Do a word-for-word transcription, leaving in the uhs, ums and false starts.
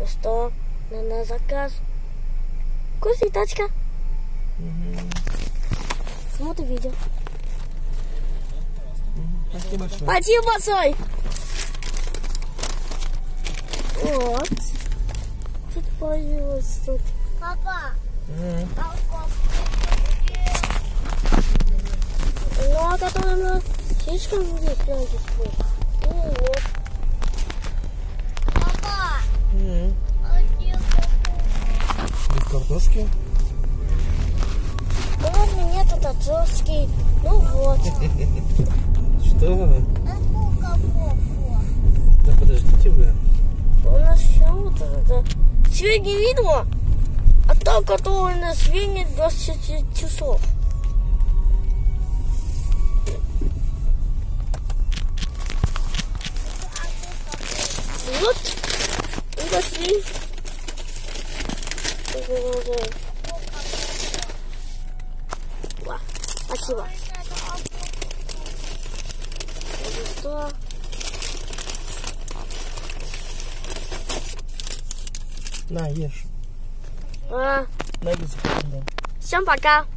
Что? На, на заказ. Вкусная тачка. Угу. Смотри видео. Угу. Спасибо большое. Спасибо большое. Вот. Тут появилось тут. Папа. Угу. Ну, а которая слишком здесь, знаете, сколько. Ну вот. Папа. Угу. Без картошки? Ну, ладно, нету картошки. Ну вот. Что? Да подождите вы. У нас все вот это. Свиньи видно, а та, которая на свиньи двадцать часов. Вот. И пошли. Ва, спасибо. Что? На, ешь. А, Найдется потом. всем пока.